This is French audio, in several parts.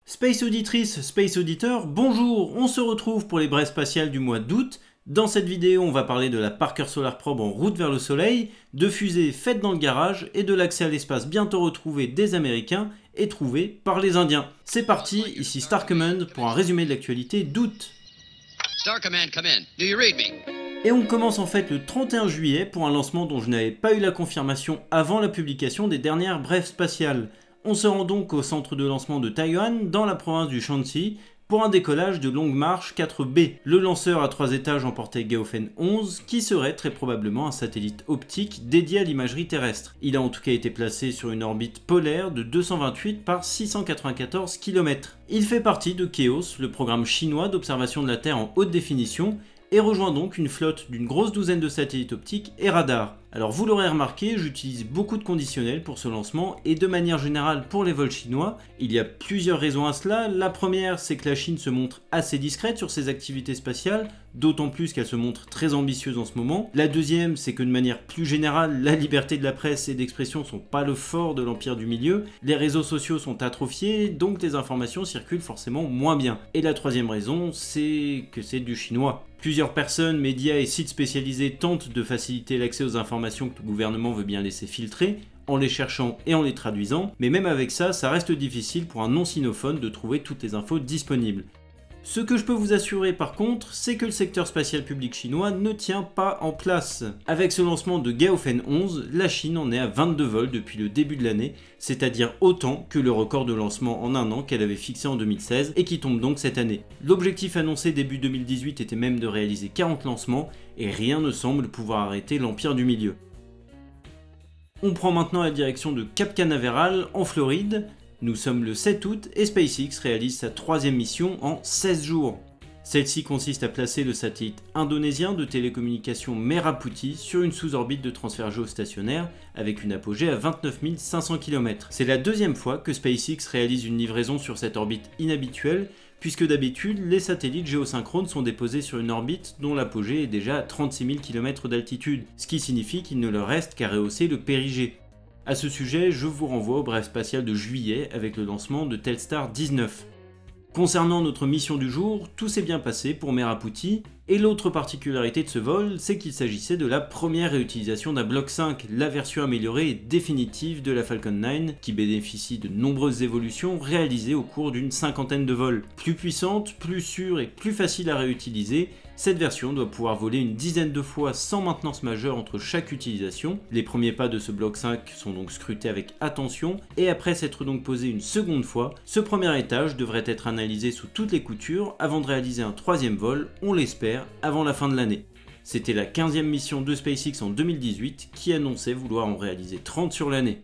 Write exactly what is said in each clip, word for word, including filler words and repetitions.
Space Auditrice, Space Auditeur, bonjour, on se retrouve pour les brèves spatiales du mois d'août. Dans cette vidéo, on va parler de la Parker Solar Probe en route vers le Soleil, de fusées faites dans le garage et de l'accès à l'espace bientôt retrouvé des Américains et trouvé par les Indiens. C'est parti, ici Star Command pour un résumé de l'actualité d'août. Star Command, come in. Do you read me? Et on commence en fait le trente et un juillet pour un lancement dont je n'avais pas eu la confirmation avant la publication des dernières brèves spatiales. On se rend donc au centre de lancement de Taïwan, dans la province du Shaanxi, pour un décollage de longue marche quatre B. Le lanceur à trois étages emportait Gaofen onze, qui serait très probablement un satellite optique dédié à l'imagerie terrestre. Il a en tout cas été placé sur une orbite polaire de deux cent vingt-huit par six cent quatre-vingt-quatorze kilomètres. Il fait partie de KEOS, le programme chinois d'observation de la Terre en haute définition, et rejoint donc une flotte d'une grosse douzaine de satellites optiques et radars. Alors vous l'aurez remarqué, j'utilise beaucoup de conditionnels pour ce lancement et de manière générale pour les vols chinois. Il y a plusieurs raisons à cela. La première, c'est que la Chine se montre assez discrète sur ses activités spatiales, d'autant plus qu'elle se montre très ambitieuse en ce moment. La deuxième, c'est que de manière plus générale, la liberté de la presse et d'expression sont pas le fort de l'empire du milieu. Les réseaux sociaux sont atrophiés, donc les informations circulent forcément moins bien. Et la troisième raison, c'est que c'est du chinois. Plusieurs personnes, médias et sites spécialisés tentent de faciliter l'accès aux informations que le gouvernement veut bien laisser filtrer, en les cherchant et en les traduisant, mais même avec ça, ça reste difficile pour un non-sinophone de trouver toutes les infos disponibles. Ce que je peux vous assurer par contre, c'est que le secteur spatial public chinois ne tient pas en place. Avec ce lancement de Gaofen onze, la Chine en est à vingt-deux vols depuis le début de l'année, c'est-à-dire autant que le record de lancement en un an qu'elle avait fixé en deux mille seize et qui tombe donc cette année. L'objectif annoncé début deux mille dix-huit était même de réaliser quarante lancements et rien ne semble pouvoir arrêter l'empire du milieu. On prend maintenant la direction de Cap Canaveral en Floride. Nous sommes le sept août et SpaceX réalise sa troisième mission en seize jours. Celle-ci consiste à placer le satellite indonésien de télécommunication Merah-Putih sur une sous-orbite de transfert géostationnaire avec une apogée à vingt-neuf mille cinq cents kilomètres. C'est la deuxième fois que SpaceX réalise une livraison sur cette orbite inhabituelle, puisque d'habitude, les satellites géosynchrones sont déposés sur une orbite dont l'apogée est déjà à trente-six mille kilomètres d'altitude, ce qui signifie qu'il ne leur reste qu'à rehausser le périgée. A ce sujet, je vous renvoie au bref spatial de juillet avec le lancement de Telstar dix-neuf. Concernant notre mission du jour, tout s'est bien passé pour Merah-Putih, et l'autre particularité de ce vol, c'est qu'il s'agissait de la première réutilisation d'un Block cinq, la version améliorée et définitive de la Falcon neuf, qui bénéficie de nombreuses évolutions réalisées au cours d'une cinquantaine de vols. Plus puissante, plus sûre et plus facile à réutiliser, cette version doit pouvoir voler une dizaine de fois sans maintenance majeure entre chaque utilisation. Les premiers pas de ce Block cinq sont donc scrutés avec attention, et après s'être donc posé une seconde fois, ce premier étage devrait être analysé sous toutes les coutures avant de réaliser un troisième vol, on l'espère, avant la fin de l'année. C'était la quinzième mission de SpaceX en deux mille dix-huit qui annonçait vouloir en réaliser trente sur l'année.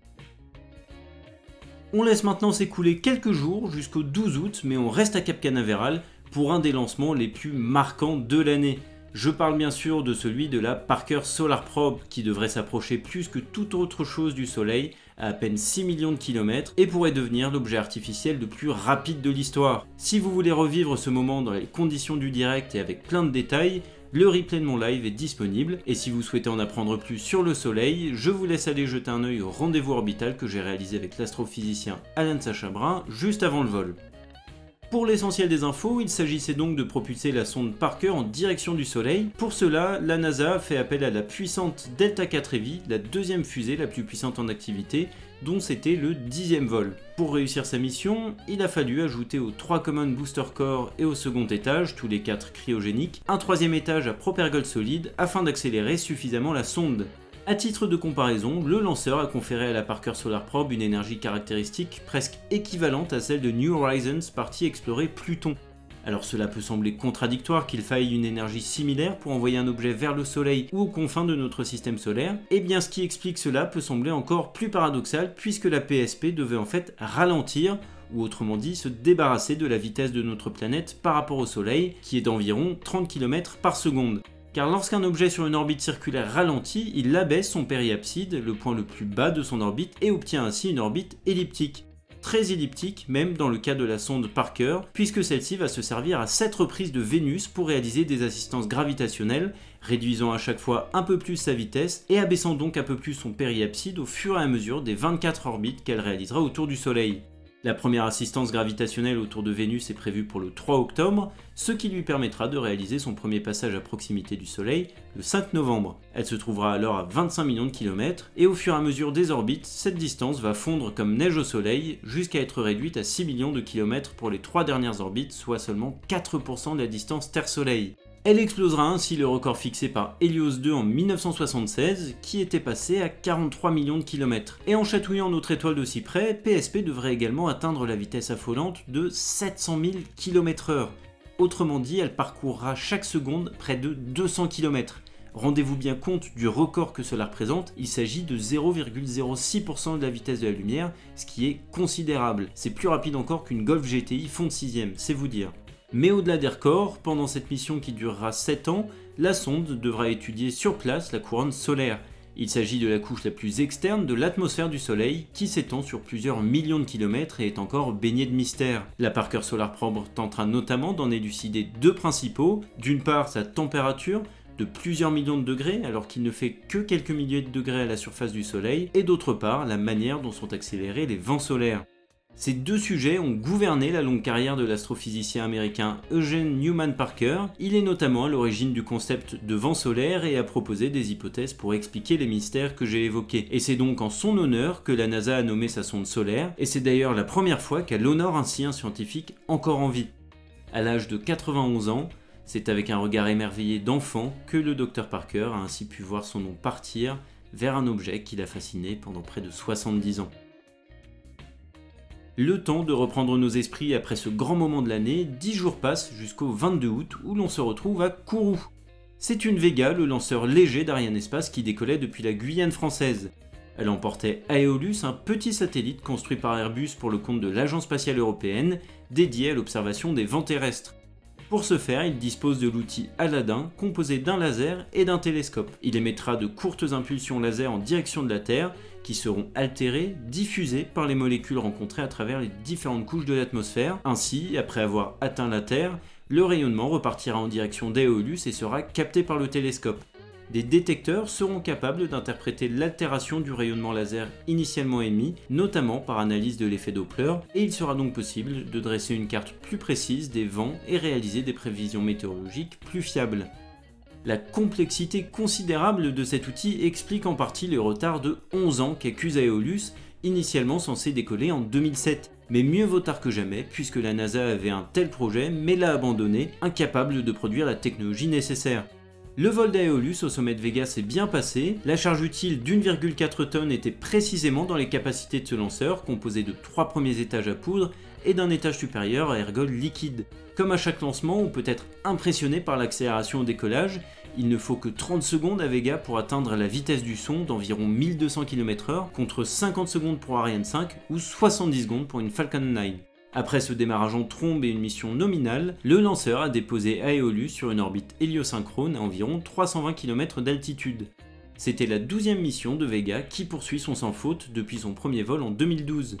On laisse maintenant s'écouler quelques jours jusqu'au douze août, mais on reste à Cap Canaveral pour un des lancements les plus marquants de l'année. Je parle bien sûr de celui de la Parker Solar Probe qui devrait s'approcher plus que toute autre chose du Soleil à à peine six millions de kilomètres et pourrait devenir l'objet artificiel le plus rapide de l'histoire. Si vous voulez revivre ce moment dans les conditions du direct et avec plein de détails, le replay de mon live est disponible et si vous souhaitez en apprendre plus sur le Soleil, je vous laisse aller jeter un œil au rendez-vous orbital que j'ai réalisé avec l'astrophysicien Alan Sachabrin juste avant le vol. Pour l'essentiel des infos, il s'agissait donc de propulser la sonde Parker en direction du Soleil. Pour cela, la NASA a fait appel à la puissante Delta quatre Heavy, la deuxième fusée la plus puissante en activité, dont c'était le dixième vol. Pour réussir sa mission, il a fallu ajouter aux trois Common Booster Core et au second étage, tous les quatre cryogéniques, un troisième étage à propergol solide afin d'accélérer suffisamment la sonde. A titre de comparaison, le lanceur a conféré à la Parker Solar Probe une énergie caractéristique presque équivalente à celle de New Horizons parti explorer Pluton. Alors cela peut sembler contradictoire qu'il faille une énergie similaire pour envoyer un objet vers le Soleil ou aux confins de notre système solaire, et bien ce qui explique cela peut sembler encore plus paradoxal puisque la P S P devait en fait ralentir, ou autrement dit se débarrasser de la vitesse de notre planète par rapport au Soleil, qui est d'environ trente kilomètres par seconde. Car lorsqu'un objet sur une orbite circulaire ralentit, il abaisse son périapside, le point le plus bas de son orbite, et obtient ainsi une orbite elliptique. Très elliptique, même dans le cas de la sonde Parker, puisque celle-ci va se servir à sept reprises de Vénus pour réaliser des assistances gravitationnelles, réduisant à chaque fois un peu plus sa vitesse et abaissant donc un peu plus son périapside au fur et à mesure des vingt-quatre orbites qu'elle réalisera autour du Soleil. La première assistance gravitationnelle autour de Vénus est prévue pour le trois octobre, ce qui lui permettra de réaliser son premier passage à proximité du Soleil le cinq novembre. Elle se trouvera alors à vingt-cinq millions de kilomètres, et au fur et à mesure des orbites, cette distance va fondre comme neige au Soleil, jusqu'à être réduite à six millions de kilomètres pour les trois dernières orbites, soit seulement quatre pour cent de la distance Terre-Soleil. Elle explosera ainsi le record fixé par Hélios deux en mille neuf cent soixante-seize, qui était passé à quarante-trois millions de kilomètres. Et en chatouillant notre étoile d'aussi près, P S P devrait également atteindre la vitesse affolante de sept cent mille kilomètres heure. Autrement dit, elle parcourra chaque seconde près de deux cents kilomètres. Rendez-vous bien compte du record que cela représente, il s'agit de zéro virgule zéro six pour cent de la vitesse de la lumière, ce qui est considérable. C'est plus rapide encore qu'une Golf G T I fond de sixième, c'est vous dire. Mais au-delà des records, pendant cette mission qui durera sept ans, la sonde devra étudier sur place la couronne solaire. Il s'agit de la couche la plus externe de l'atmosphère du Soleil, qui s'étend sur plusieurs millions de kilomètres et est encore baignée de mystère. La Parker Solar Probe tentera notamment d'en élucider deux principaux, d'une part sa température, de plusieurs millions de degrés alors qu'il ne fait que quelques milliers de degrés à la surface du Soleil, et d'autre part la manière dont sont accélérés les vents solaires. Ces deux sujets ont gouverné la longue carrière de l'astrophysicien américain Eugene Newman Parker. Il est notamment à l'origine du concept de vent solaire et a proposé des hypothèses pour expliquer les mystères que j'ai évoqués. Et c'est donc en son honneur que la NASA a nommé sa sonde solaire, et c'est d'ailleurs la première fois qu'elle honore ainsi un scientifique encore en vie. À l'âge de quatre-vingt-onze ans, c'est avec un regard émerveillé d'enfant que le docteur Parker a ainsi pu voir son nom partir vers un objet qui l'a fasciné pendant près de soixante-dix ans. Le temps de reprendre nos esprits après ce grand moment de l'année, dix jours passent jusqu'au vingt-deux août où l'on se retrouve à Kourou. C'est une Vega, le lanceur léger d'Arianespace qui décollait depuis la Guyane française. Elle emportait Aeolus, un petit satellite construit par Airbus pour le compte de l'Agence spatiale européenne, dédié à l'observation des vents terrestres. Pour ce faire, il dispose de l'outil Aladdin, composé d'un laser et d'un télescope. Il émettra de courtes impulsions laser en direction de la Terre, qui seront altérées, diffusées par les molécules rencontrées à travers les différentes couches de l'atmosphère. Ainsi, après avoir atteint la Terre, le rayonnement repartira en direction d'Aeolus et sera capté par le télescope. Des détecteurs seront capables d'interpréter l'altération du rayonnement laser initialement émis, notamment par analyse de l'effet Doppler, et il sera donc possible de dresser une carte plus précise des vents et réaliser des prévisions météorologiques plus fiables. La complexité considérable de cet outil explique en partie les retards de onze ans qu'accuse Aeolus, initialement censé décoller en deux mille sept. Mais mieux vaut tard que jamais, puisque la NASA avait un tel projet mais l'a abandonné, incapable de produire la technologie nécessaire. Le vol d'Aeolus au sommet de Vega s'est bien passé, la charge utile d'une virgule quatre tonnes était précisément dans les capacités de ce lanceur, composé de trois premiers étages à poudre et d'un étage supérieur à ergol liquide. Comme à chaque lancement, on peut être impressionné par l'accélération au décollage, il ne faut que trente secondes à Vega pour atteindre la vitesse du son d'environ mille deux cents kilomètres heure, contre cinquante secondes pour Ariane cinq ou soixante-dix secondes pour une Falcon neuf. Après ce démarrage en trombe et une mission nominale, le lanceur a déposé Aeolus sur une orbite héliosynchrone à environ trois cent vingt kilomètres d'altitude. C'était la douzième mission de Vega qui poursuit son sans faute depuis son premier vol en deux mille douze.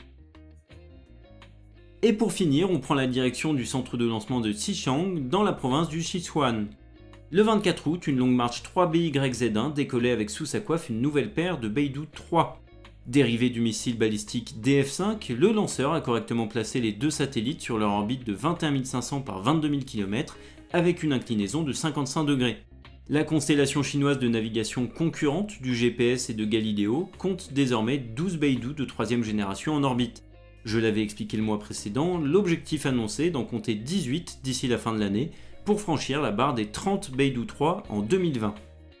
Et pour finir, on prend la direction du centre de lancement de Xichang dans la province du Sichuan. Le vingt-quatre août, une longue marche trois B Y Z un décollait avec sous sa coiffe une nouvelle paire de Beidou trois. Dérivé du missile balistique D F cinq, le lanceur a correctement placé les deux satellites sur leur orbite de vingt et un mille cinq cents par vingt-deux mille kilomètres avec une inclinaison de cinquante-cinq degrés. La constellation chinoise de navigation concurrente du G P S et de Galileo compte désormais douze Beidou de troisième génération en orbite. Je l'avais expliqué le mois précédent, l'objectif annoncé d'en compter dix-huit d'ici la fin de l'année pour franchir la barre des trente Beidou trois en deux mille vingt.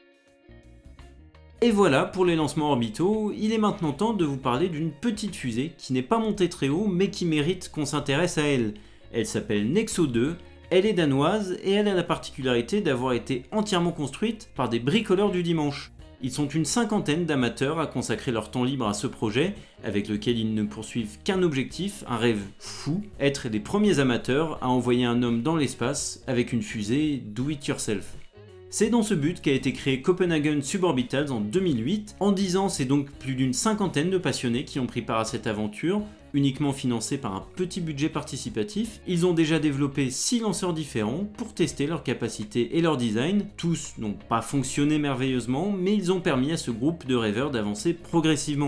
Et voilà pour les lancements orbitaux, il est maintenant temps de vous parler d'une petite fusée qui n'est pas montée très haut mais qui mérite qu'on s'intéresse à elle. Elle s'appelle Nexo deux, elle est danoise et elle a la particularité d'avoir été entièrement construite par des bricoleurs du dimanche. Ils sont une cinquantaine d'amateurs à consacrer leur temps libre à ce projet, avec lequel ils ne poursuivent qu'un objectif, un rêve fou, être les premiers amateurs à envoyer un homme dans l'espace avec une fusée do it yourself. C'est dans ce but qu'a été créé Copenhagen Suborbitals en deux mille huit. En dix ans, c'est donc plus d'une cinquantaine de passionnés qui ont pris part à cette aventure, uniquement financée par un petit budget participatif. Ils ont déjà développé six lanceurs différents pour tester leurs capacités et leur design. Tous n'ont pas fonctionné merveilleusement, mais ils ont permis à ce groupe de rêveurs d'avancer progressivement.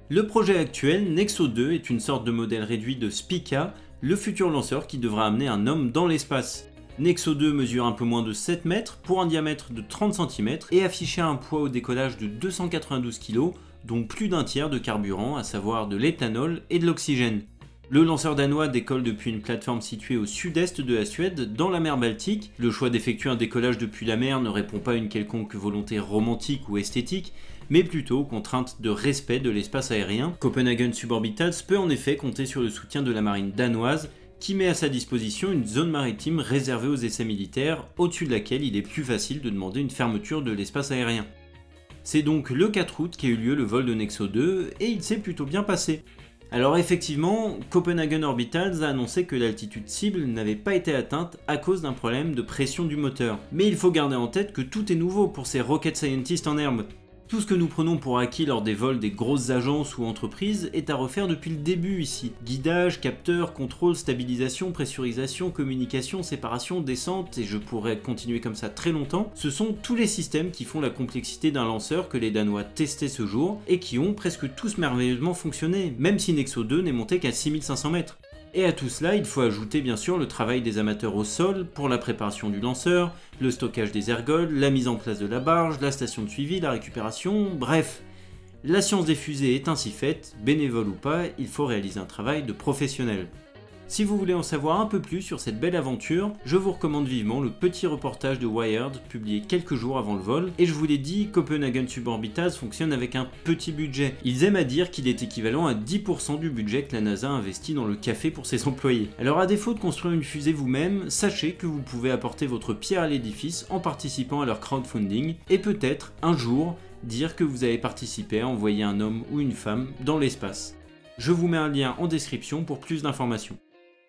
Le projet actuel, Nexo deux, est une sorte de modèle réduit de Spica, le futur lanceur qui devra amener un homme dans l'espace. Nexo deux mesure un peu moins de sept mètres pour un diamètre de trente centimètres et affichait un poids au décollage de deux cent quatre-vingt-douze kilos, dont plus d'un tiers de carburant, à savoir de l'éthanol et de l'oxygène. Le lanceur danois décolle depuis une plateforme située au sud-est de la Suède, dans la mer Baltique. Le choix d'effectuer un décollage depuis la mer ne répond pas à une quelconque volonté romantique ou esthétique, mais plutôt aux contraintes de respect de l'espace aérien. Copenhagen Suborbitals peut en effet compter sur le soutien de la marine danoise, qui met à sa disposition une zone maritime réservée aux essais militaires, au-dessus de laquelle il est plus facile de demander une fermeture de l'espace aérien. C'est donc le quatre août qu'a eu lieu le vol de Nexo deux, et il s'est plutôt bien passé. Alors effectivement, Copenhagen Orbitals a annoncé que l'altitude cible n'avait pas été atteinte à cause d'un problème de pression du moteur. Mais il faut garder en tête que tout est nouveau pour ces rocket scientists en herbe. Tout ce que nous prenons pour acquis lors des vols des grosses agences ou entreprises est à refaire depuis le début ici. Guidage, capteur, contrôle, stabilisation, pressurisation, communication, séparation, descente, et je pourrais continuer comme ça très longtemps, ce sont tous les systèmes qui font la complexité d'un lanceur que les Danois testaient ce jour et qui ont presque tous merveilleusement fonctionné, même si Nexo deux n'est monté qu'à six mille cinq cents mètres. Et à tout cela, il faut ajouter bien sûr le travail des amateurs au sol pour la préparation du lanceur, le stockage des ergols, la mise en place de la barge, la station de suivi, la récupération, bref. La science des fusées est ainsi faite, bénévole ou pas, il faut réaliser un travail de professionnel. Si vous voulez en savoir un peu plus sur cette belle aventure, je vous recommande vivement le petit reportage de Wired publié quelques jours avant le vol, et je vous l'ai dit, Copenhagen Suborbitals fonctionne avec un petit budget. Ils aiment à dire qu'il est équivalent à dix pour cent du budget que la NASA investit dans le café pour ses employés. Alors à défaut de construire une fusée vous-même, sachez que vous pouvez apporter votre pierre à l'édifice en participant à leur crowdfunding, et peut-être, un jour, dire que vous avez participé à envoyer un homme ou une femme dans l'espace. Je vous mets un lien en description pour plus d'informations.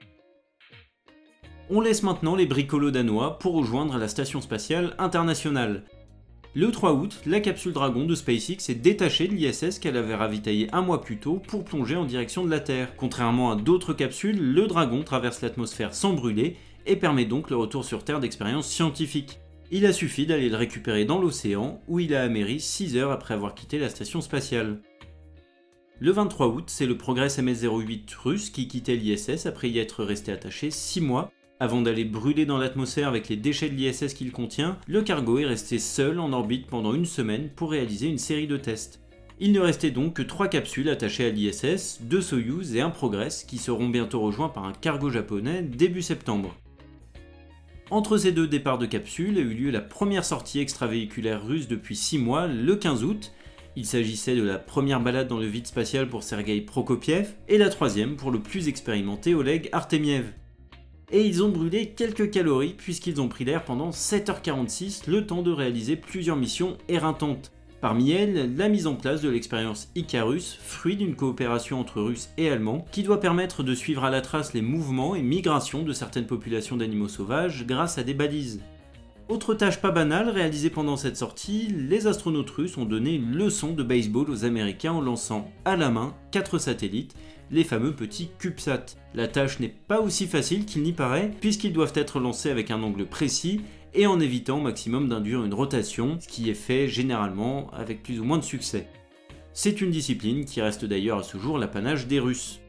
On laisse maintenant les bricolos danois pour rejoindre la station spatiale internationale. Le trois août, la capsule Dragon de SpaceX est détachée de l'I S S qu'elle avait ravitaillé un mois plus tôt pour plonger en direction de la Terre. Contrairement à d'autres capsules, le Dragon traverse l'atmosphère sans brûler et permet donc le retour sur Terre d'expériences scientifiques. Il a suffi d'aller le récupérer dans l'océan où il a améri six heures après avoir quitté la station spatiale. Le vingt-trois août, c'est le Progress M S zéro huit russe qui quittait l'I S S après y être resté attaché six mois. Avant d'aller brûler dans l'atmosphère avec les déchets de l'I S S qu'il contient, le cargo est resté seul en orbite pendant une semaine pour réaliser une série de tests. Il ne restait donc que trois capsules attachées à l'I S S, deux Soyuz et un Progress qui seront bientôt rejoints par un cargo japonais début septembre. Entre ces deux départs de capsules a eu lieu la première sortie extravéhiculaire russe depuis six mois, le quinze août. Il s'agissait de la première balade dans le vide spatial pour Sergueï Prokopiev et la troisième pour le plus expérimenté Oleg Artemiev. Et ils ont brûlé quelques calories puisqu'ils ont pris l'air pendant sept heures quarante-six, le temps de réaliser plusieurs missions éreintantes. Parmi elles, la mise en place de l'expérience Icarus, fruit d'une coopération entre Russes et Allemands, qui doit permettre de suivre à la trace les mouvements et migrations de certaines populations d'animaux sauvages grâce à des balises. Autre tâche pas banale réalisée pendant cette sortie, les astronautes russes ont donné une leçon de baseball aux Américains en lançant à la main quatre satellites, les fameux petits CubeSat. La tâche n'est pas aussi facile qu'il n'y paraît, puisqu'ils doivent être lancés avec un angle précis et en évitant au maximum d'induire une rotation, ce qui est fait généralement avec plus ou moins de succès. C'est une discipline qui reste d'ailleurs à ce jour l'apanage des Russes.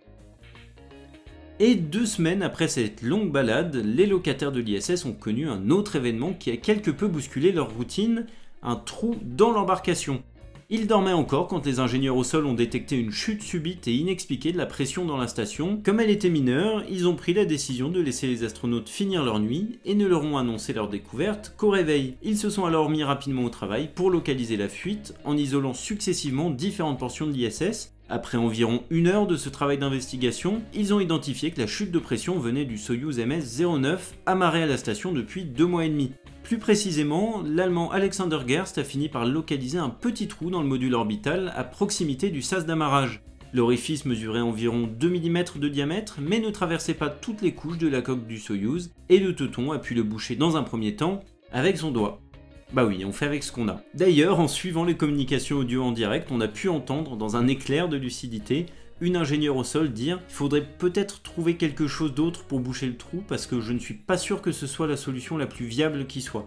Et deux semaines après cette longue balade, les locataires de l'I S S ont connu un autre événement qui a quelque peu bousculé leur routine, un trou dans l'embarcation. Ils dormaient encore quand les ingénieurs au sol ont détecté une chute subite et inexpliquée de la pression dans la station. Comme elle était mineure, ils ont pris la décision de laisser les astronautes finir leur nuit et ne leur ont annoncé leur découverte qu'au réveil. Ils se sont alors mis rapidement au travail pour localiser la fuite en isolant successivement différentes portions de l'I S S. Après environ une heure de ce travail d'investigation, ils ont identifié que la chute de pression venait du Soyuz M S zéro neuf amarré à la station depuis deux mois et demi. Plus précisément, l'allemand Alexander Gerst a fini par localiser un petit trou dans le module orbital à proximité du sas d'amarrage. L'orifice mesurait environ deux millimètres de diamètre mais ne traversait pas toutes les couches de la coque du Soyuz et le teuton a pu le boucher dans un premier temps avec son doigt. Bah oui, on fait avec ce qu'on a. D'ailleurs, en suivant les communications audio en direct, on a pu entendre dans un éclair de lucidité une ingénieure au sol dire « Il faudrait peut-être trouver quelque chose d'autre pour boucher le trou parce que je ne suis pas sûr que ce soit la solution la plus viable qui soit. »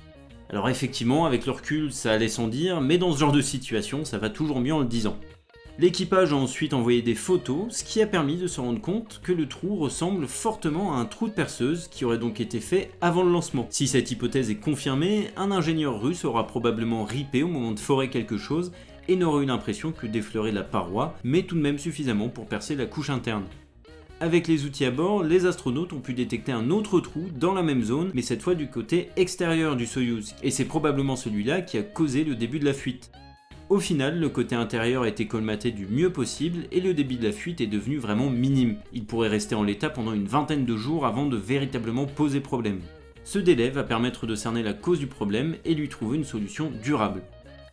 Alors effectivement, avec le recul, ça allait sans dire, mais dans ce genre de situation, ça va toujours mieux en le disant. L'équipage a ensuite envoyé des photos, ce qui a permis de se rendre compte que le trou ressemble fortement à un trou de perceuse qui aurait donc été fait avant le lancement. Si cette hypothèse est confirmée, un ingénieur russe aura probablement ripé au moment de forer quelque chose et n'aurait eu l'impression que d'effleurer la paroi, mais tout de même suffisamment pour percer la couche interne. Avec les outils à bord, les astronautes ont pu détecter un autre trou dans la même zone, mais cette fois du côté extérieur du Soyouz, et c'est probablement celui-là qui a causé le début de la fuite. Au final, le côté intérieur a été colmaté du mieux possible et le débit de la fuite est devenu vraiment minime. Il pourrait rester en l'état pendant une vingtaine de jours avant de véritablement poser problème. Ce délai va permettre de cerner la cause du problème et lui trouver une solution durable.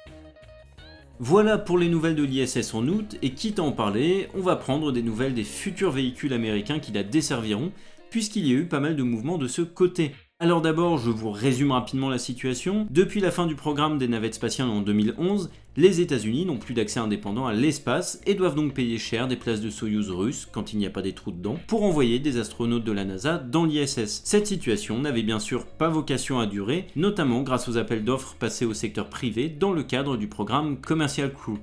Voilà pour les nouvelles de l'I S S en août, et quitte à en parler, on va prendre des nouvelles des futurs véhicules américains qui la desserviront, puisqu'il y a eu pas mal de mouvements de ce côté. Alors d'abord, je vous résume rapidement la situation. Depuis la fin du programme des navettes spatiales en deux mille onze, les États-Unis n'ont plus d'accès indépendant à l'espace et doivent donc payer cher des places de Soyouz russes, quand il n'y a pas des trous dedans, pour envoyer des astronautes de la NASA dans l'I S S. Cette situation n'avait bien sûr pas vocation à durer, notamment grâce aux appels d'offres passés au secteur privé dans le cadre du programme Commercial Crew.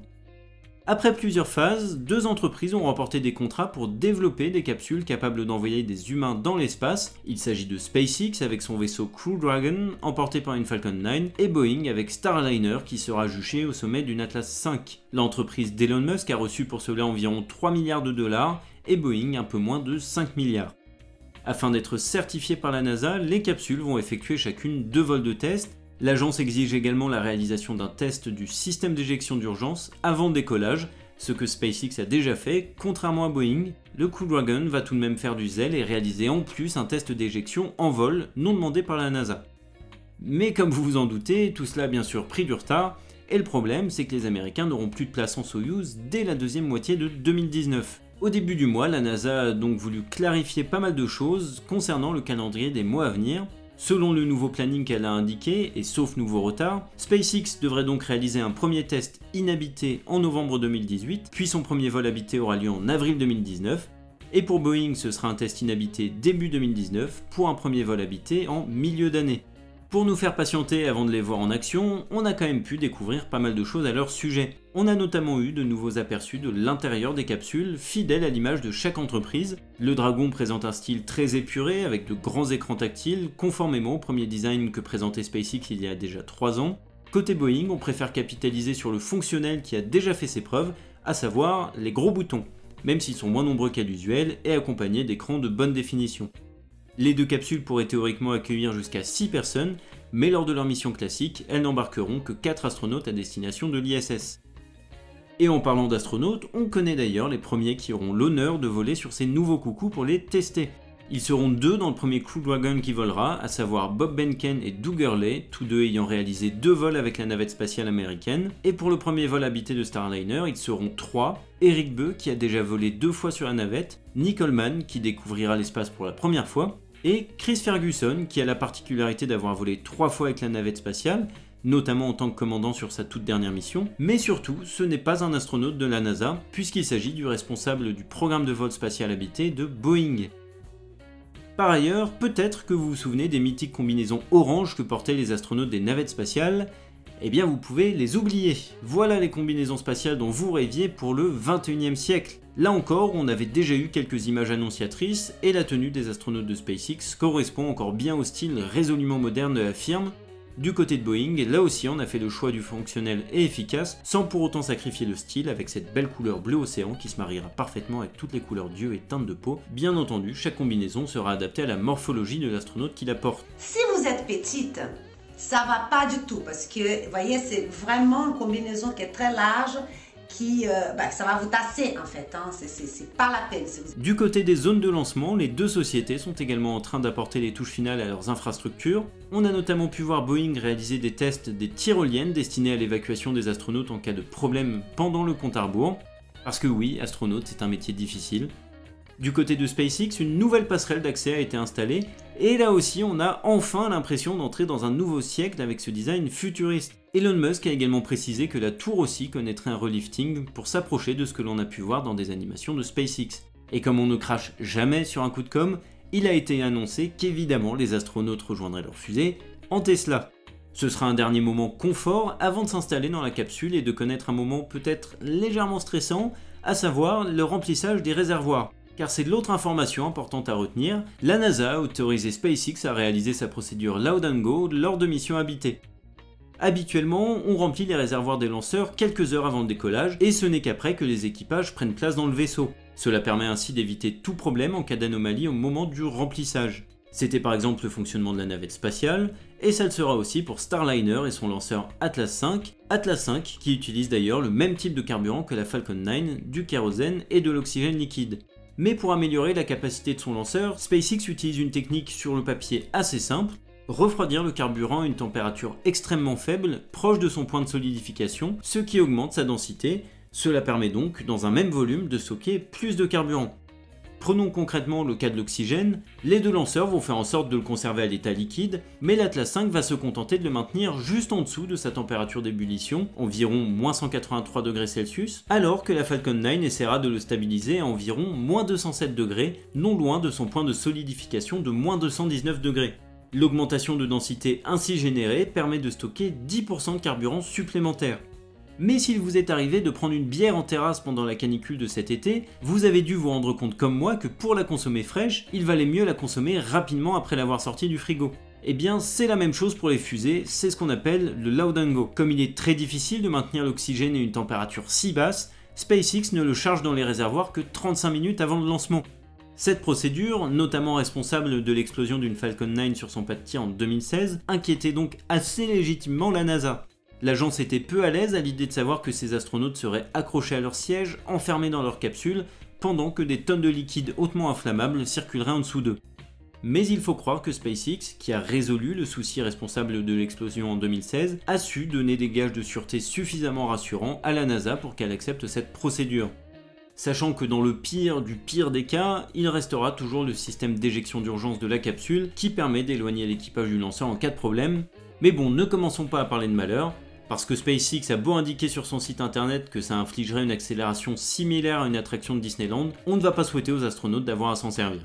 Après plusieurs phases, deux entreprises ont remporté des contrats pour développer des capsules capables d'envoyer des humains dans l'espace. Il s'agit de SpaceX avec son vaisseau Crew Dragon, emporté par une Falcon neuf, et Boeing avec Starliner qui sera juché au sommet d'une Atlas cinq. L'entreprise d'Elon Musk a reçu pour cela environ trois milliards de dollars, et Boeing un peu moins de cinq milliards. Afin d'être certifiées par la NASA, les capsules vont effectuer chacune deux vols de test. L'agence exige également la réalisation d'un test du système d'éjection d'urgence avant le décollage, ce que SpaceX a déjà fait, contrairement à Boeing. Le Crew Dragon va tout de même faire du zèle et réaliser en plus un test d'éjection en vol non demandé par la NASA. Mais comme vous vous en doutez, tout cela a bien sûr pris du retard, et le problème c'est que les Américains n'auront plus de place en Soyouz dès la deuxième moitié de deux mille dix-neuf. Au début du mois, la NASA a donc voulu clarifier pas mal de choses concernant le calendrier des mois à venir. Selon le nouveau planning qu'elle a indiqué, et sauf nouveau retard, SpaceX devrait donc réaliser un premier test inhabité en novembre deux mille dix-huit, puis son premier vol habité aura lieu en avril deux mille dix-neuf, et pour Boeing ce sera un test inhabité début deux mille dix-neuf pour un premier vol habité en milieu d'année. Pour nous faire patienter avant de les voir en action, on a quand même pu découvrir pas mal de choses à leur sujet. On a notamment eu de nouveaux aperçus de l'intérieur des capsules, fidèles à l'image de chaque entreprise. Le Dragon présente un style très épuré, avec de grands écrans tactiles, conformément au premier design que présentait SpaceX il y a déjà trois ans. Côté Boeing, on préfère capitaliser sur le fonctionnel qui a déjà fait ses preuves, à savoir les gros boutons, même s'ils sont moins nombreux qu'à l'usuel et accompagnés d'écrans de bonne définition. Les deux capsules pourraient théoriquement accueillir jusqu'à six personnes, mais lors de leur mission classique, elles n'embarqueront que quatre astronautes à destination de l'I S S. Et en parlant d'astronautes, on connaît d'ailleurs les premiers qui auront l'honneur de voler sur ces nouveaux coucous pour les tester. Ils seront deux dans le premier Crew Dragon qui volera, à savoir Bob Behnken et Doug Hurley, tous deux ayant réalisé deux vols avec la navette spatiale américaine. Et pour le premier vol habité de Starliner, ils seront trois, Eric Beu qui a déjà volé deux fois sur la navette, Nick Holman qui découvrira l'espace pour la première fois, et Chris Ferguson qui a la particularité d'avoir volé trois fois avec la navette spatiale, notamment en tant que commandant sur sa toute dernière mission, mais surtout ce n'est pas un astronaute de la NASA, puisqu'il s'agit du responsable du programme de vol spatial habité de Boeing. Par ailleurs, peut-être que vous vous souvenez des mythiques combinaisons orange que portaient les astronautes des navettes spatiales, eh bien vous pouvez les oublier. Voilà les combinaisons spatiales dont vous rêviez pour le vingt et unième siècle. Là encore, on avait déjà eu quelques images annonciatrices, et la tenue des astronautes de SpaceX correspond encore bien au style résolument moderne de la firme. Du côté de Boeing, là aussi on a fait le choix du fonctionnel et efficace, sans pour autant sacrifier le style avec cette belle couleur bleu océan qui se mariera parfaitement avec toutes les couleurs d'yeux et teintes de peau. Bien entendu, chaque combinaison sera adaptée à la morphologie de l'astronaute qui la porte. Si vous êtes petite, ça va pas du tout parce que, vous voyez, c'est vraiment une combinaison qui est très large, qui, euh, bah, ça va vous tasser en fait, hein. C'est pas la peine. Si vous... Du côté des zones de lancement, les deux sociétés sont également en train d'apporter les touches finales à leurs infrastructures. On a notamment pu voir Boeing réaliser des tests des tyroliennes destinées à l'évacuation des astronautes en cas de problème pendant le compte à rebours. Parce que oui, astronaute c'est un métier difficile. Du côté de SpaceX, une nouvelle passerelle d'accès a été installée, et là aussi on a enfin l'impression d'entrer dans un nouveau siècle avec ce design futuriste. Elon Musk a également précisé que la tour aussi connaîtrait un relifting pour s'approcher de ce que l'on a pu voir dans des animations de SpaceX. Et comme on ne crache jamais sur un coup de com', il a été annoncé qu'évidemment les astronautes rejoindraient leur fusée en Tesla. Ce sera un dernier moment confort avant de s'installer dans la capsule et de connaître un moment peut-être légèrement stressant, à savoir le remplissage des réservoirs. Car c'est l'autre information importante à retenir, la NASA a autorisé SpaceX à réaliser sa procédure Load and Go lors de missions habitées. Habituellement, on remplit les réservoirs des lanceurs quelques heures avant le décollage, et ce n'est qu'après que les équipages prennent place dans le vaisseau. Cela permet ainsi d'éviter tout problème en cas d'anomalie au moment du remplissage. C'était par exemple le fonctionnement de la navette spatiale, et ça le sera aussi pour Starliner et son lanceur Atlas cinq, Atlas cinq qui utilise d'ailleurs le même type de carburant que la Falcon neuf, du kérosène et de l'oxygène liquide. Mais pour améliorer la capacité de son lanceur, SpaceX utilise une technique sur le papier assez simple, refroidir le carburant à une température extrêmement faible, proche de son point de solidification, ce qui augmente sa densité. Cela permet donc, dans un même volume, de stocker plus de carburant. Prenons concrètement le cas de l'oxygène, les deux lanceurs vont faire en sorte de le conserver à l'état liquide, mais l'Atlas cinq va se contenter de le maintenir juste en dessous de sa température d'ébullition, environ moins cent quatre-vingt-trois degrés Celsius, alors que la Falcon neuf essaiera de le stabiliser à environ moins deux cent sept degrés, non loin de son point de solidification de moins deux cent dix-neuf degrés. L'augmentation de densité ainsi générée permet de stocker dix pour cent de carburant supplémentaire. Mais s'il vous est arrivé de prendre une bière en terrasse pendant la canicule de cet été, vous avez dû vous rendre compte comme moi que pour la consommer fraîche, il valait mieux la consommer rapidement après l'avoir sortie du frigo. Eh bien c'est la même chose pour les fusées, c'est ce qu'on appelle le load and go. Comme il est très difficile de maintenir l'oxygène à une température si basse, SpaceX ne le charge dans les réservoirs que trente-cinq minutes avant le lancement. Cette procédure, notamment responsable de l'explosion d'une Falcon neuf sur son pas de tir en deux mille seize, inquiétait donc assez légitimement la NASA. L'agence était peu à l'aise à l'idée de savoir que ces astronautes seraient accrochés à leur siège, enfermés dans leur capsule, pendant que des tonnes de liquide hautement inflammable circuleraient en dessous d'eux. Mais il faut croire que SpaceX, qui a résolu le souci responsable de l'explosion en deux mille seize, a su donner des gages de sûreté suffisamment rassurants à la NASA pour qu'elle accepte cette procédure. Sachant que dans le pire du pire des cas, il restera toujours le système d'éjection d'urgence de la capsule qui permet d'éloigner l'équipage du lanceur en cas de problème. Mais bon, ne commençons pas à parler de malheur, parce que SpaceX a beau indiquer sur son site internet que ça infligerait une accélération similaire à une attraction de Disneyland, on ne va pas souhaiter aux astronautes d'avoir à s'en servir.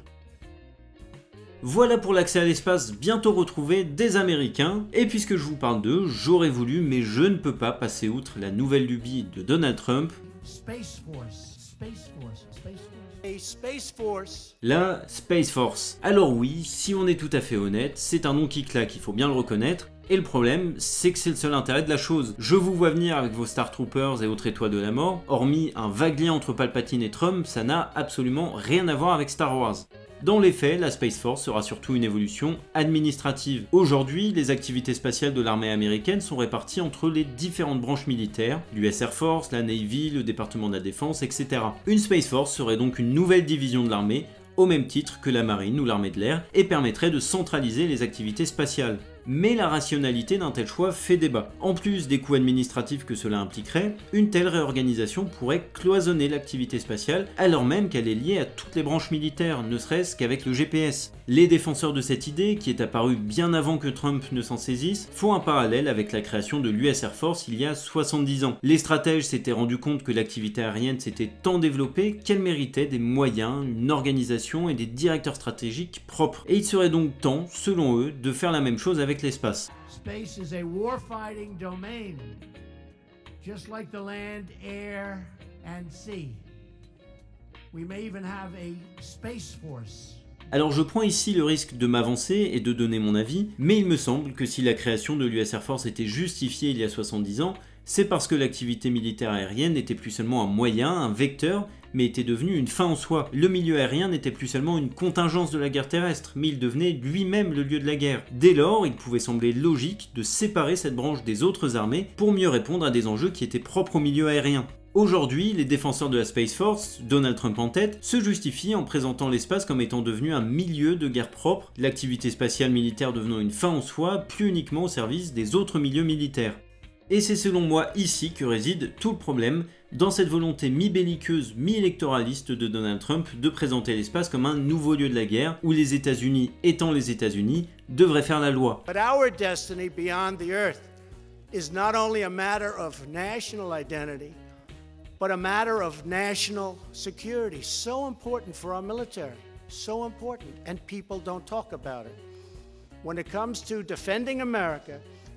Voilà pour l'accès à l'espace bientôt retrouvé des Américains, et puisque je vous parle d'eux, j'aurais voulu mais je ne peux pas passer outre la nouvelle lubie de Donald Trump, Space Force. Space Force. Space Force. A Space Force. la Space Force. Alors oui, si on est tout à fait honnête, c'est un nom qui claque, il faut bien le reconnaître. Et le problème, c'est que c'est le seul intérêt de la chose. Je vous vois venir avec vos Star Troopers et autres étoiles de la mort, hormis un vague lien entre Palpatine et Trump, ça n'a absolument rien à voir avec Star Wars. Dans les faits, la Space Force sera surtout une évolution administrative. Aujourd'hui, les activités spatiales de l'armée américaine sont réparties entre les différentes branches militaires, l'U S Air Force, la Navy, le département de la défense, et cetera. Une Space Force serait donc une nouvelle division de l'armée, au même titre que la marine ou l'armée de l'air, et permettrait de centraliser les activités spatiales. Mais la rationalité d'un tel choix fait débat. En plus des coûts administratifs que cela impliquerait, une telle réorganisation pourrait cloisonner l'activité spatiale alors même qu'elle est liée à toutes les branches militaires, ne serait-ce qu'avec le G P S. Les défenseurs de cette idée, qui est apparue bien avant que Trump ne s'en saisisse, font un parallèle avec la création de l'U S Air Force il y a soixante-dix ans. Les stratèges s'étaient rendus compte que l'activité aérienne s'était tant développée qu'elle méritait des moyens, une organisation et des directeurs stratégiques propres. Et il serait donc temps, selon eux, de faire la même chose avec l'espace. Space is a warfighting domain, just like the land, air, and sea. We may even have a Space Force. Alors je prends ici le risque de m'avancer et de donner mon avis, mais il me semble que si la création de l'U S Air Force était justifiée il y a soixante-dix ans, c'est parce que l'activité militaire aérienne n'était plus seulement un moyen, un vecteur, mais était devenue une fin en soi. Le milieu aérien n'était plus seulement une contingence de la guerre terrestre, mais il devenait lui-même le lieu de la guerre. Dès lors, il pouvait sembler logique de séparer cette branche des autres armées pour mieux répondre à des enjeux qui étaient propres au milieu aérien. Aujourd'hui, les défenseurs de la Space Force, Donald Trump en tête, se justifient en présentant l'espace comme étant devenu un milieu de guerre propre, l'activité spatiale militaire devenant une fin en soi, plus uniquement au service des autres milieux militaires. Et c'est selon moi ici que réside tout le problème, dans cette volonté mi-belliqueuse, mi-électoraliste de Donald Trump de présenter l'espace comme un nouveau lieu de la guerre, où les États-Unis, étant les États-Unis, devraient faire la loi. But our destiny beyond the earth is not only a matter of national identity, but a matter of national security. So important for our military, so important, and people don't talk about it. When it comes to defending America,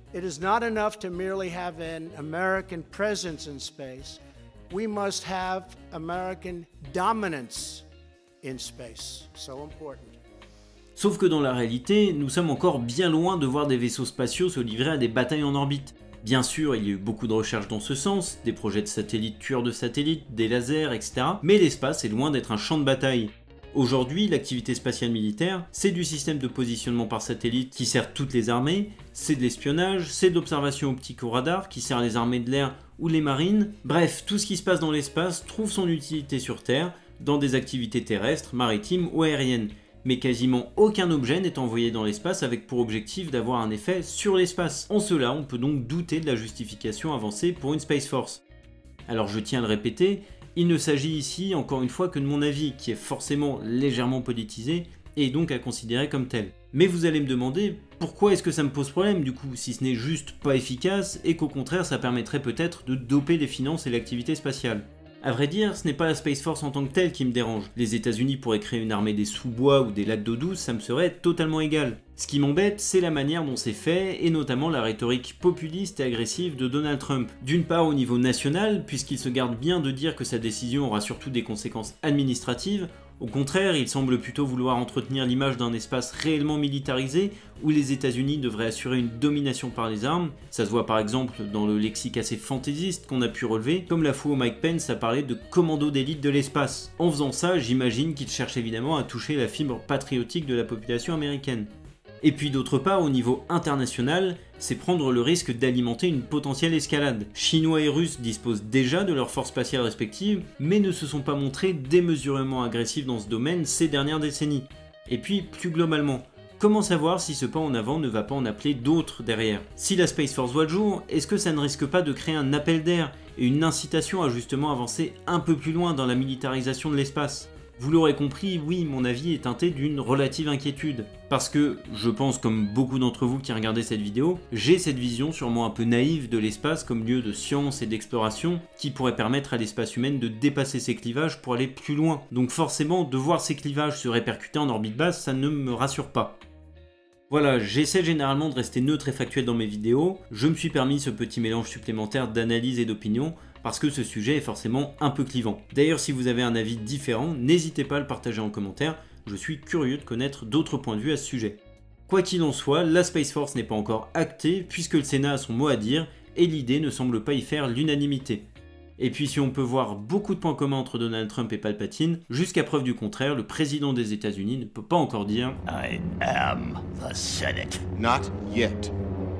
It is not enough to merely have an American presence in space. We must have American dominance in space. So important. Sauf que dans la réalité, nous sommes encore bien loin de voir des vaisseaux spatiaux se livrer à des batailles en orbite. Bien sûr, il y a eu beaucoup de recherches dans ce sens, des projets de satellites tueurs de satellites, des lasers, et cetera. Mais l'espace est loin d'être un champ de bataille. Aujourd'hui, l'activité spatiale militaire, c'est du système de positionnement par satellite qui sert toutes les armées, c'est de l'espionnage, c'est de l'observation optique au radar qui sert les armées de l'air ou les marines. Bref, tout ce qui se passe dans l'espace trouve son utilité sur Terre, dans des activités terrestres, maritimes ou aériennes. Mais quasiment aucun objet n'est envoyé dans l'espace avec pour objectif d'avoir un effet sur l'espace. En cela, on peut donc douter de la justification avancée pour une Space Force. Alors je tiens à le répéter, il ne s'agit ici encore une fois que de mon avis, qui est forcément légèrement politisé et donc à considérer comme tel. Mais vous allez me demander, pourquoi est-ce que ça me pose problème du coup, si ce n'est juste pas efficace et qu'au contraire ça permettrait peut-être de doper les finances et l'activité spatiale? A vrai dire, ce n'est pas la Space Force en tant que telle qui me dérange. Les États-Unis pourraient créer une armée des sous-bois ou des lacs d'eau douce, ça me serait totalement égal. Ce qui m'embête, c'est la manière dont c'est fait, et notamment la rhétorique populiste et agressive de Donald Trump. D'une part au niveau national, puisqu'il se garde bien de dire que sa décision aura surtout des conséquences administratives. Au contraire, il semble plutôt vouloir entretenir l'image d'un espace réellement militarisé où les États-Unis devraient assurer une domination par les armes. Ça se voit par exemple dans le lexique assez fantaisiste qu'on a pu relever, comme la fois où Mike Pence a parlé de commando d'élite de l'espace. En faisant ça, j'imagine qu'il cherche évidemment à toucher la fibre patriotique de la population américaine. Et puis d'autre part, au niveau international, c'est prendre le risque d'alimenter une potentielle escalade. Chinois et Russes disposent déjà de leurs forces spatiales respectives, mais ne se sont pas montrés démesurément agressifs dans ce domaine ces dernières décennies. Et puis, plus globalement, comment savoir si ce pas en avant ne va pas en appeler d'autres derrière? Si la Space Force voit le jour, est-ce que ça ne risque pas de créer un appel d'air et une incitation à justement avancer un peu plus loin dans la militarisation de l'espace? Vous l'aurez compris, oui, mon avis est teinté d'une relative inquiétude. Parce que, je pense comme beaucoup d'entre vous qui regardez cette vidéo, j'ai cette vision sûrement un peu naïve de l'espace comme lieu de science et d'exploration qui pourrait permettre à l'espèce humaine de dépasser ses clivages pour aller plus loin. Donc forcément, de voir ces clivages se répercuter en orbite basse, ça ne me rassure pas. Voilà, j'essaie généralement de rester neutre et factuel dans mes vidéos, je me suis permis ce petit mélange supplémentaire d'analyse et d'opinion, parce que ce sujet est forcément un peu clivant. D'ailleurs, si vous avez un avis différent, n'hésitez pas à le partager en commentaire, je suis curieux de connaître d'autres points de vue à ce sujet. Quoi qu'il en soit, la Space Force n'est pas encore actée, puisque le Sénat a son mot à dire, et l'idée ne semble pas y faire l'unanimité. Et puis si on peut voir beaucoup de points communs entre Donald Trump et Palpatine, jusqu'à preuve du contraire, le président des États-Unis ne peut pas encore dire « I am the Senate ». Not yet.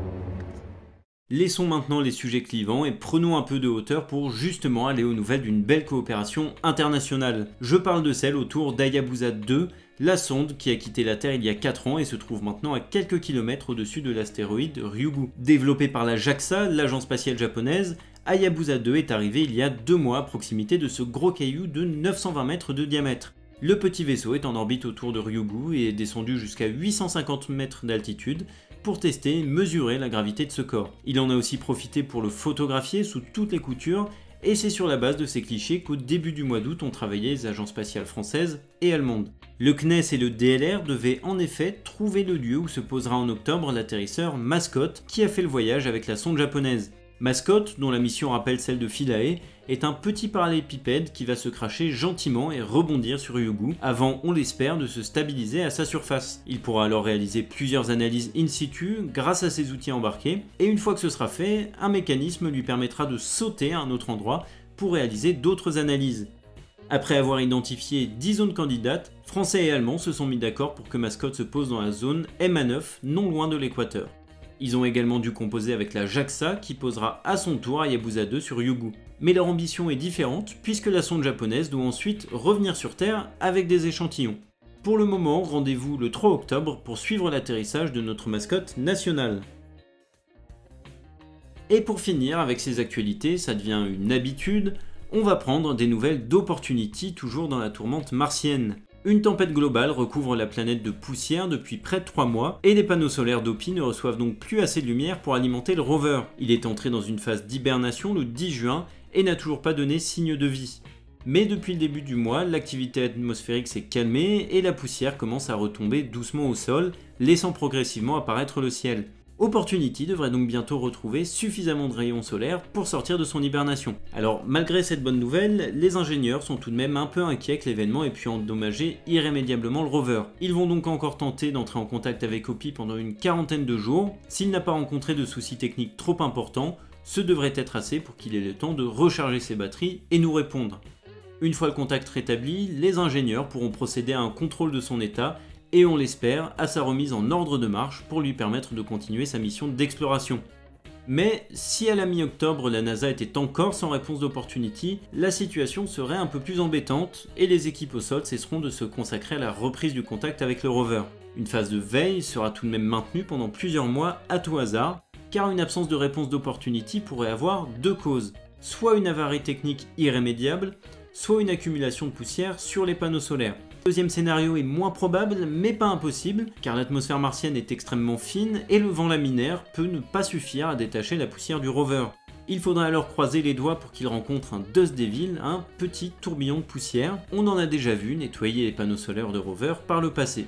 Laissons maintenant les sujets clivants et prenons un peu de hauteur pour justement aller aux nouvelles d'une belle coopération internationale. Je parle de celle autour d'Hayabusa deux, la sonde qui a quitté la Terre il y a quatre ans et se trouve maintenant à quelques kilomètres au-dessus de l'astéroïde Ryugu. Développée par la JAXA, l'agence spatiale japonaise, Hayabusa deux est arrivé il y a deux mois à proximité de ce gros caillou de neuf cent vingt mètres de diamètre. Le petit vaisseau est en orbite autour de Ryugu et est descendu jusqu'à huit cent cinquante mètres d'altitude pour tester et mesurer la gravité de ce corps. Il en a aussi profité pour le photographier sous toutes les coutures, et c'est sur la base de ces clichés qu'au début du mois d'août ont travaillé les agences spatiales françaises et allemandes. Le C N E S et le D L R devaient en effet trouver le lieu où se posera en octobre l'atterrisseur Mascot qui a fait le voyage avec la sonde japonaise. Mascot, dont la mission rappelle celle de Philae, est un petit parallélépipède qui va se cracher gentiment et rebondir sur Ryugu avant, on l'espère, de se stabiliser à sa surface. Il pourra alors réaliser plusieurs analyses in situ grâce à ses outils embarqués, et une fois que ce sera fait, un mécanisme lui permettra de sauter à un autre endroit pour réaliser d'autres analyses. Après avoir identifié dix zones candidates, Français et Allemands se sont mis d'accord pour que Mascot se pose dans la zone M A neuf, non loin de l'équateur. Ils ont également dû composer avec la JAXA qui posera à son tour Hayabusa deux sur Ryugu. Mais leur ambition est différente puisque la sonde japonaise doit ensuite revenir sur Terre avec des échantillons. Pour le moment, rendez-vous le trois octobre pour suivre l'atterrissage de notre mascotte nationale. Et pour finir avec ces actualités, ça devient une habitude, on va prendre des nouvelles d'Opportunity toujours dans la tourmente martienne. Une tempête globale recouvre la planète de poussière depuis près de trois mois et les panneaux solaires d'Opi ne reçoivent donc plus assez de lumière pour alimenter le rover. Il est entré dans une phase d'hibernation le dix juin et n'a toujours pas donné signe de vie. Mais depuis le début du mois, l'activité atmosphérique s'est calmée et la poussière commence à retomber doucement au sol, laissant progressivement apparaître le ciel. Opportunity devrait donc bientôt retrouver suffisamment de rayons solaires pour sortir de son hibernation. Alors malgré cette bonne nouvelle, les ingénieurs sont tout de même un peu inquiets que l'événement ait pu endommager irrémédiablement le rover. Ils vont donc encore tenter d'entrer en contact avec Hopi pendant une quarantaine de jours. S'il n'a pas rencontré de soucis techniques trop importants, ce devrait être assez pour qu'il ait le temps de recharger ses batteries et nous répondre. Une fois le contact rétabli, les ingénieurs pourront procéder à un contrôle de son état et on l'espère à sa remise en ordre de marche pour lui permettre de continuer sa mission d'exploration. Mais si à la mi-octobre la NASA était encore sans réponse d'Opportunity, la situation serait un peu plus embêtante et les équipes au sol cesseront de se consacrer à la reprise du contact avec le rover. Une phase de veille sera tout de même maintenue pendant plusieurs mois à tout hasard, car une absence de réponse d'Opportunity pourrait avoir deux causes, soit une avarie technique irrémédiable, soit une accumulation de poussière sur les panneaux solaires. Le deuxième scénario est moins probable, mais pas impossible, car l'atmosphère martienne est extrêmement fine et le vent laminaire peut ne pas suffire à détacher la poussière du rover. Il faudra alors croiser les doigts pour qu'il rencontre un Dust Devil, un petit tourbillon de poussière. On en a déjà vu nettoyer les panneaux solaires de rover par le passé.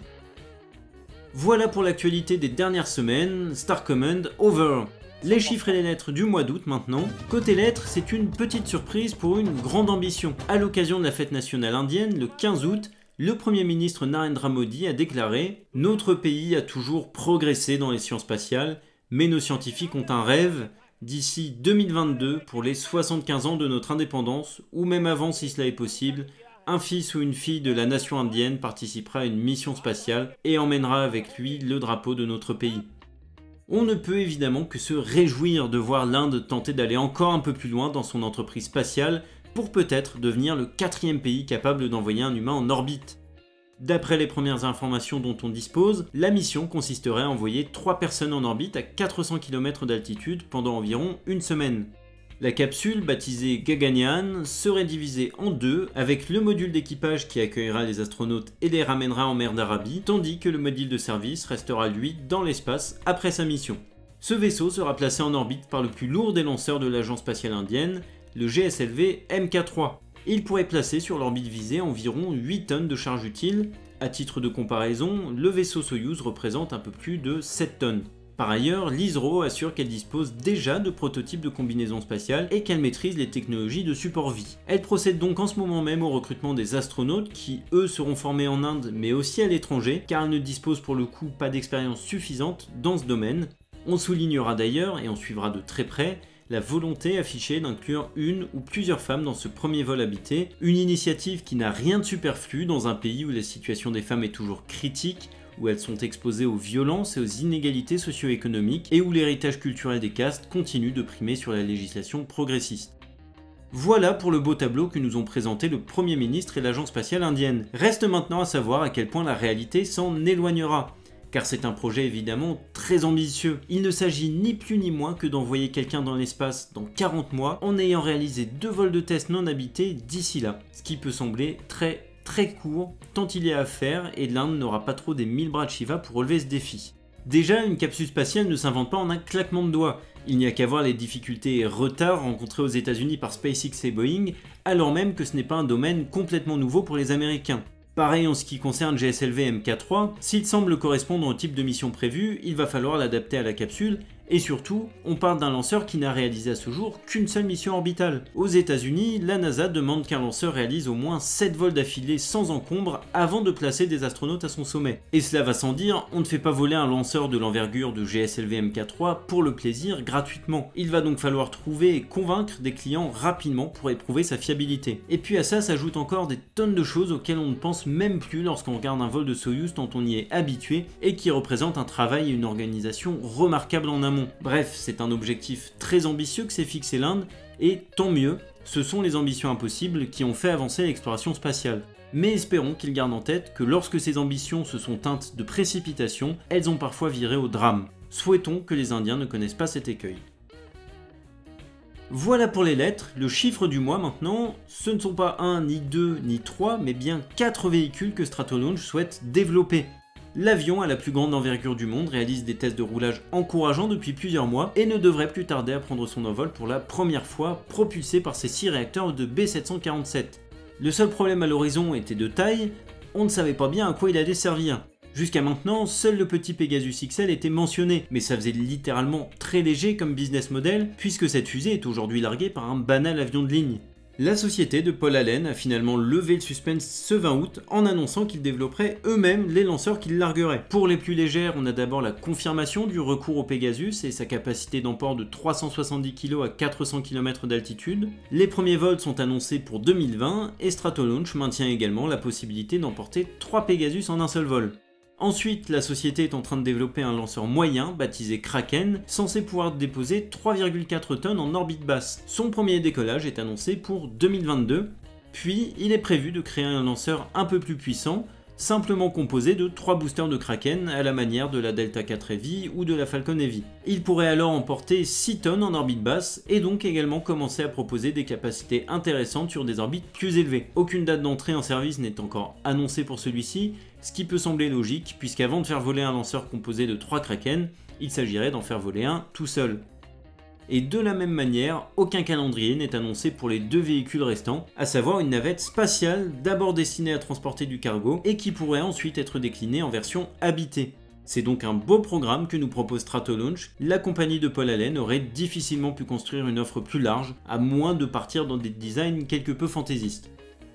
Voilà pour l'actualité des dernières semaines, Star Command over. Les chiffres et les lettres du mois d'août maintenant. Côté lettres, c'est une petite surprise pour une grande ambition. À l'occasion de la fête nationale indienne, le quinze août, le Premier ministre Narendra Modi a déclaré « Notre pays a toujours progressé dans les sciences spatiales, mais nos scientifiques ont un rêve, d'ici deux mille vingt-deux, pour les soixante-quinze ans de notre indépendance, ou même avant si cela est possible, un fils ou une fille de la nation indienne participera à une mission spatiale et emmènera avec lui le drapeau de notre pays. » On ne peut évidemment que se réjouir de voir l'Inde tenter d'aller encore un peu plus loin dans son entreprise spatiale pour peut-être devenir le quatrième pays capable d'envoyer un humain en orbite. D'après les premières informations dont on dispose, la mission consisterait à envoyer trois personnes en orbite à quatre cents kilomètres d'altitude pendant environ une semaine. La capsule, baptisée Gaganyaan, serait divisée en deux, avec le module d'équipage qui accueillera les astronautes et les ramènera en mer d'Arabie, tandis que le module de service restera lui dans l'espace après sa mission. Ce vaisseau sera placé en orbite par le plus lourd des lanceurs de l'agence spatiale indienne, le G S L V M K trois. Il pourrait placer sur l'orbite visée environ huit tonnes de charge utile. À titre de comparaison, le vaisseau Soyouz représente un peu plus de sept tonnes. Par ailleurs, l'ISRO assure qu'elle dispose déjà de prototypes de combinaisons spatiales et qu'elle maîtrise les technologies de support vie. Elle procède donc en ce moment même au recrutement des astronautes qui, eux, seront formés en Inde mais aussi à l'étranger, car elle ne dispose pour le coup pas d'expérience suffisante dans ce domaine. On soulignera d'ailleurs, et on suivra de très près, la volonté affichée d'inclure une ou plusieurs femmes dans ce premier vol habité, une initiative qui n'a rien de superflu dans un pays où la situation des femmes est toujours critique, où elles sont exposées aux violences et aux inégalités socio-économiques et où l'héritage culturel des castes continue de primer sur la législation progressiste. Voilà pour le beau tableau que nous ont présenté le Premier ministre et l'Agence spatiale indienne. Reste maintenant à savoir à quel point la réalité s'en éloignera, car c'est un projet évidemment très ambitieux. Il ne s'agit ni plus ni moins que d'envoyer quelqu'un dans l'espace dans quarante mois en ayant réalisé deux vols de test non habités d'ici là, ce qui peut sembler très très court, tant il y a à faire et l'Inde n'aura pas trop des mille bras de Shiva pour relever ce défi. Déjà, une capsule spatiale ne s'invente pas en un claquement de doigts, il n'y a qu'à voir les difficultés et retards rencontrés aux États-Unis par SpaceX et Boeing, alors même que ce n'est pas un domaine complètement nouveau pour les Américains. Pareil en ce qui concerne G S L V M K trois, s'il semble correspondre au type de mission prévue, il va falloir l'adapter à la capsule, et surtout, on parle d'un lanceur qui n'a réalisé à ce jour qu'une seule mission orbitale. Aux États-Unis, la NASA demande qu'un lanceur réalise au moins sept vols d'affilée sans encombre avant de placer des astronautes à son sommet. Et cela va sans dire, on ne fait pas voler un lanceur de l'envergure de G S L V M K trois pour le plaisir gratuitement. Il va donc falloir trouver et convaincre des clients rapidement pour éprouver sa fiabilité. Et puis à ça s'ajoutent encore des tonnes de choses auxquelles on ne pense même plus lorsqu'on regarde un vol de Soyouz tant on y est habitué et qui représente un travail et une organisation remarquables en amont. Bref, c'est un objectif très ambitieux que s'est fixé l'Inde, et tant mieux, ce sont les ambitions impossibles qui ont fait avancer l'exploration spatiale. Mais espérons qu'ils gardent en tête que lorsque ces ambitions se sont teintes de précipitation, elles ont parfois viré au drame. Souhaitons que les Indiens ne connaissent pas cet écueil. Voilà pour les lettres, le chiffre du mois maintenant, ce ne sont pas un, ni deux, ni trois, mais bien quatre véhicules que Stratolaunch souhaite développer. L'avion à la plus grande envergure du monde réalise des tests de roulage encourageants depuis plusieurs mois et ne devrait plus tarder à prendre son envol pour la première fois, propulsé par ses six réacteurs de B sept cent quarante-sept. Le seul problème à l'horizon était de taille, on ne savait pas bien à quoi il allait servir. Jusqu'à maintenant, seul le petit Pegasus X L était mentionné, mais ça faisait littéralement très léger comme business model, puisque cette fusée est aujourd'hui larguée par un banal avion de ligne. La société de Paul Allen a finalement levé le suspense ce vingt août en annonçant qu'ils développeraient eux-mêmes les lanceurs qu'ils largueraient. Pour les plus légères, on a d'abord la confirmation du recours au Pegasus et sa capacité d'emport de trois cent soixante-dix kilos à quatre cents kilomètres d'altitude. Les premiers vols sont annoncés pour deux mille vingt et Stratolaunch maintient également la possibilité d'emporter trois Pegasus en un seul vol. Ensuite, la société est en train de développer un lanceur moyen, baptisé Kraken, censé pouvoir déposer trois virgule quatre tonnes en orbite basse. Son premier décollage est annoncé pour deux mille vingt-deux, puis il est prévu de créer un lanceur un peu plus puissant, simplement composé de trois boosters de Kraken à la manière de la Delta quatre Heavy ou de la Falcon Heavy. Il pourrait alors emporter six tonnes en orbite basse et donc également commencer à proposer des capacités intéressantes sur des orbites plus élevées. Aucune date d'entrée en service n'est encore annoncée pour celui-ci, ce qui peut sembler logique puisqu'avant de faire voler un lanceur composé de trois Kraken, il s'agirait d'en faire voler un tout seul. Et de la même manière, aucun calendrier n'est annoncé pour les deux véhicules restants, à savoir une navette spatiale d'abord destinée à transporter du cargo et qui pourrait ensuite être déclinée en version habitée. C'est donc un beau programme que nous propose Stratolaunch. La compagnie de Paul Allen aurait difficilement pu construire une offre plus large, à moins de partir dans des designs quelque peu fantaisistes.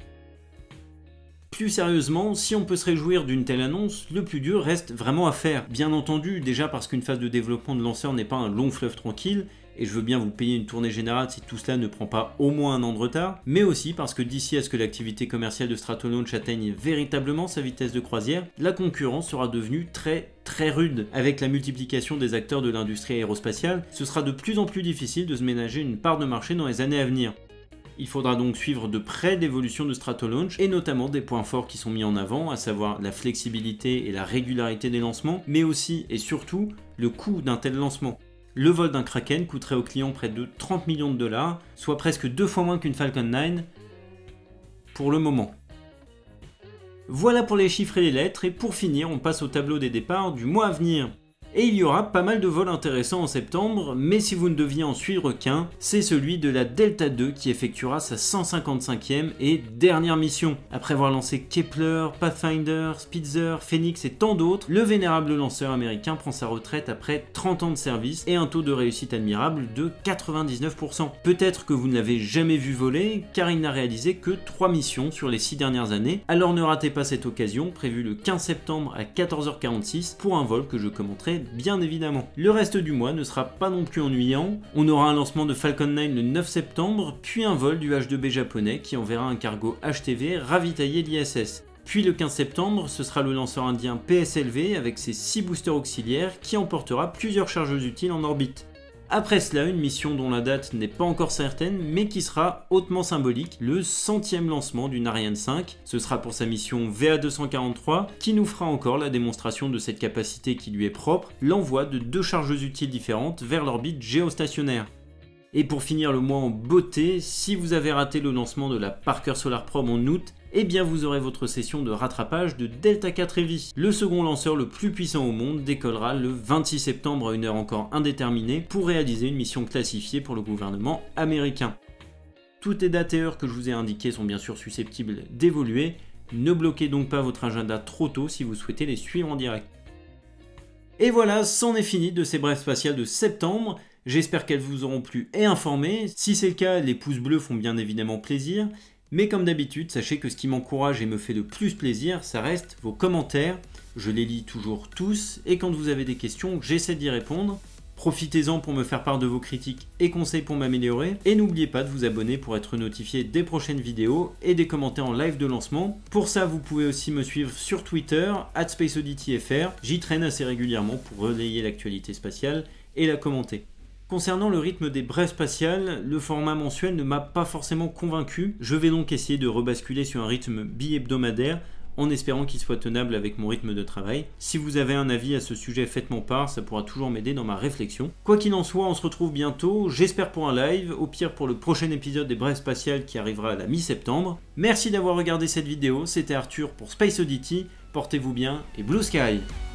Plus sérieusement, si on peut se réjouir d'une telle annonce, le plus dur reste vraiment à faire. Bien entendu, déjà parce qu'une phase de développement de lanceur n'est pas un long fleuve tranquille, et je veux bien vous payer une tournée générale si tout cela ne prend pas au moins un an de retard, mais aussi parce que d'ici à ce que l'activité commerciale de Stratolaunch atteigne véritablement sa vitesse de croisière, la concurrence sera devenue très très rude. Avec la multiplication des acteurs de l'industrie aérospatiale, ce sera de plus en plus difficile de se ménager une part de marché dans les années à venir. Il faudra donc suivre de près l'évolution de Stratolaunch et notamment des points forts qui sont mis en avant, à savoir la flexibilité et la régularité des lancements, mais aussi et surtout le coût d'un tel lancement. Le vol d'un Kraken coûterait aux clients près de trente millions de dollars, soit presque deux fois moins qu'une Falcon neuf pour le moment. Voilà pour les chiffres et les lettres, et pour finir, on passe au tableau des départs du mois à venir. Et il y aura pas mal de vols intéressants en septembre, mais si vous ne deviez en suivre qu'un, c'est celui de la Delta deux qui effectuera sa cent cinquante-cinquième et dernière mission. Après avoir lancé Kepler, Pathfinder, Spitzer, Phoenix et tant d'autres, le vénérable lanceur américain prend sa retraite après trente ans de service et un taux de réussite admirable de quatre-vingt-dix-neuf pour cent. Peut-être que vous ne l'avez jamais vu voler, car il n'a réalisé que trois missions sur les six dernières années, alors ne ratez pas cette occasion, prévue le quinze septembre à quatorze heures quarante-six pour un vol que je commenterai bien évidemment. Le reste du mois ne sera pas non plus ennuyant. On aura un lancement de Falcon neuf le neuf septembre, puis un vol du H deux B japonais qui enverra un cargo H T V ravitaillé l'I S S. Puis le quinze septembre, ce sera le lanceur indien P S L V avec ses six boosters auxiliaires qui emportera plusieurs chargeuses utiles en orbite. Après cela, une mission dont la date n'est pas encore certaine, mais qui sera hautement symbolique, le centième lancement d'une Ariane cinq. Ce sera pour sa mission V A deux cent quarante-trois, qui nous fera encore la démonstration de cette capacité qui lui est propre, l'envoi de deux chargeuses utiles différentes vers l'orbite géostationnaire. Et pour finir le mois en beauté, si vous avez raté le lancement de la Parker Solar Probe en août, eh bien vous aurez votre session de rattrapage de Delta quatre Heavy. Le second lanceur le plus puissant au monde décollera le vingt-six septembre à une heure encore indéterminée pour réaliser une mission classifiée pour le gouvernement américain. Toutes les dates et heures que je vous ai indiquées sont bien sûr susceptibles d'évoluer, ne bloquez donc pas votre agenda trop tôt si vous souhaitez les suivre en direct. Et voilà, c'en est fini de ces brèves spatiales de septembre. J'espère qu'elles vous auront plu et informé. Si c'est le cas, les pouces bleus font bien évidemment plaisir. Mais comme d'habitude, sachez que ce qui m'encourage et me fait le plus plaisir, ça reste vos commentaires. Je les lis toujours tous et quand vous avez des questions, j'essaie d'y répondre. Profitez-en pour me faire part de vos critiques et conseils pour m'améliorer. Et n'oubliez pas de vous abonner pour être notifié des prochaines vidéos et des commentaires en live de lancement. Pour ça, vous pouvez aussi me suivre sur Twitter, arobase spaceoddityfr. J'y traîne assez régulièrement pour relayer l'actualité spatiale et la commenter. Concernant le rythme des brèves spatiales, le format mensuel ne m'a pas forcément convaincu. Je vais donc essayer de rebasculer sur un rythme bi-hebdomadaire en espérant qu'il soit tenable avec mon rythme de travail. Si vous avez un avis à ce sujet, faites-m'en part, ça pourra toujours m'aider dans ma réflexion. Quoi qu'il en soit, on se retrouve bientôt, j'espère pour un live, au pire pour le prochain épisode des brèves spatiales qui arrivera à la mi-septembre. Merci d'avoir regardé cette vidéo, c'était Arthur pour Space Oddity, portez-vous bien et Blue Sky!